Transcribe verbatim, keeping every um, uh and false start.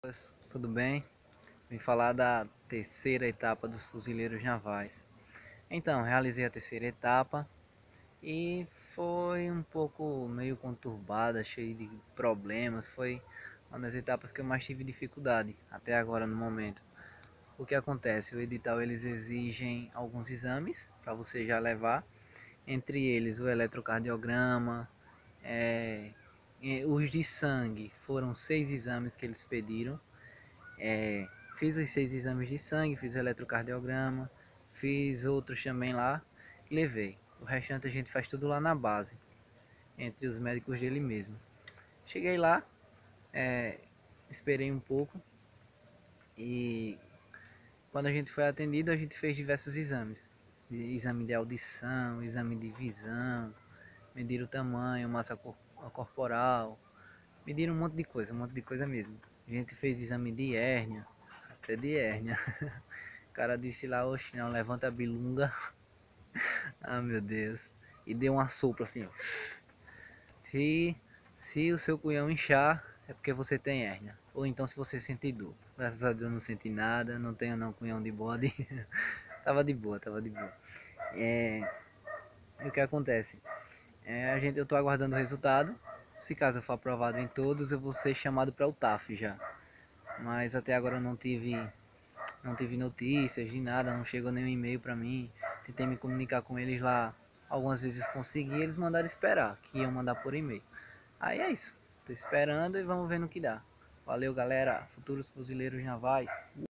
Pessoas, tudo bem? Vim falar da terceira etapa dos fuzileiros navais. Então, realizei a terceira etapa e foi um pouco meio conturbada, cheia de problemas. Foi uma das etapas que eu mais tive dificuldade até agora no momento. O que acontece? O edital eles exigem alguns exames para você já levar, entre eles o eletrocardiograma, é, os de sangue. Foram seis exames que eles pediram. É, fiz os seis exames de sangue, fiz o eletrocardiograma, fiz outros também lá e levei. O restante a gente faz tudo lá na base, entre os médicos dele mesmo. Cheguei lá, é, esperei um pouco e quando a gente foi atendido a gente fez diversos exames. Exame de audição, exame de visão, mediram o tamanho, massa corporal, mediram um monte de coisa, um monte de coisa mesmo. A gente fez exame de hérnia, até de hérnia. O cara disse lá, oxe, não, levanta a bilunga. Ah, meu Deus. E deu uma sopra assim, ó. Se, se o seu cunhão inchar, é porque você tem hérnia. Ou então se você sentir dor. Graças a Deus não senti nada, não tenho não cunhão de bode. Tava de boa, tava de boa. É, e o que acontece? É, a gente, eu tô aguardando o resultado. Se caso eu for aprovado em todos, eu vou ser chamado para o T A F já. Mas até agora eu não tive não tive notícias de nada, não chegou nenhum e-mail pra mim. Tentei me comunicar com eles lá, algumas vezes consegui, eles mandaram esperar, que iam mandar por e-mail. Aí é isso, tô esperando e vamos ver no que dá. Valeu galera, futuros fuzileiros navais.